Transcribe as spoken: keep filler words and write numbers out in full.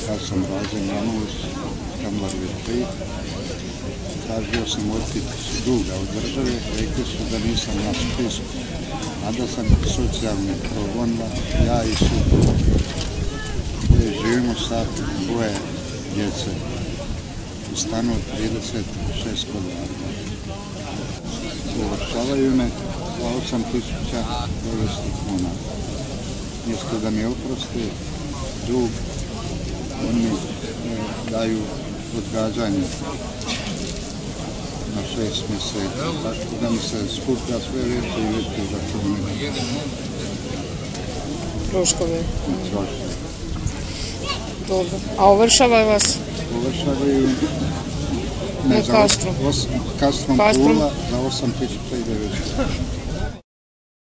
Ja sam Razin Januš, Kamlar tri. Tražio sam otpis duga od države, rekli su da nisam na spisku, a da sam socijalni progonila, ja i suprug. Živimo sa dvoje djece u stanu od trideset šest kvadrata. Uvršavaju me za osam tisuća devetsto kuna. Mjesto da mi oprosti dug, oni daju odgađanje na šest mjeseci. Tako da mi se skuplja sve veće i veće račune. Troškove. Troškove. Dobro. A ovršava vas? Ovršavaju me za Kastrom Pula za osam tisuća devetsto.